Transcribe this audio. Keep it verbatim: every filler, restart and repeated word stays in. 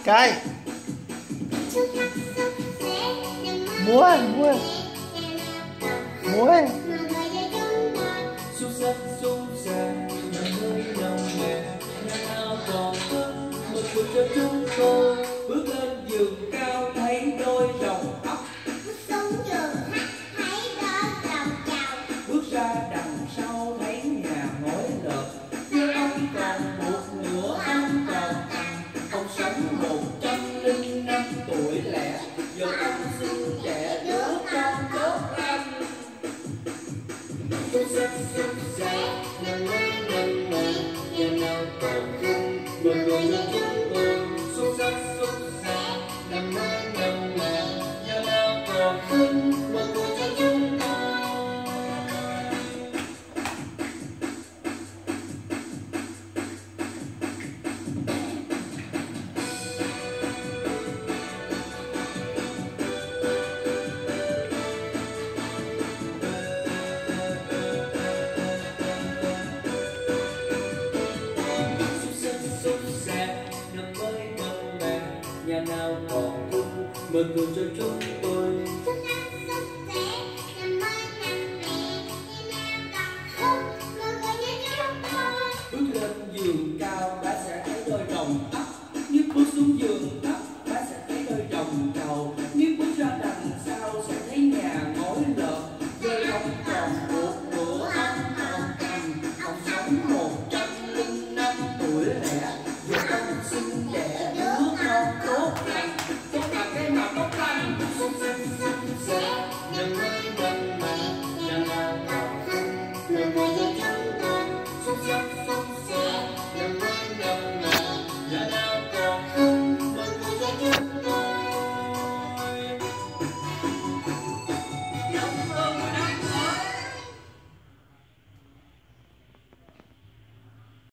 Cái múa múa múa xúc sắc xúc xà nhà nơi nồng nàn, nhà nào còn thức một cuộc cho chúng tôi bước lên giường cao thấy đôi rồng ấp, bước xuống giường hắt thấy đôi rồng chào, bước ra đằng sau thấy nhà ngói lợp, với ông còn một nửa ông còn thằng, ông sống một trăm linh năm tuổi lẻ, giờ ông sinh đẻ đứa con tốt lành. Xúc xích xúc xẻ nằm nơi nằm nằm, nhà nào còn không mọi người như chúng tôi. Xúc xích xúc xẻ nằm nơi nằm nằm, nhà nào còn không mọi người cho chúng tôi. Nhà nào còn thương mời cười cho chúng tôi. xúc xích xúc xẻ nằm mơ nằm nè, nhà nào còn khóc mọi người như chúng tôi. Bước lên giường cao bá sẽ thấy đôi rồng ấp, nhưng bước xuống giường thấp bá sẽ thấy đôi rồng trầu.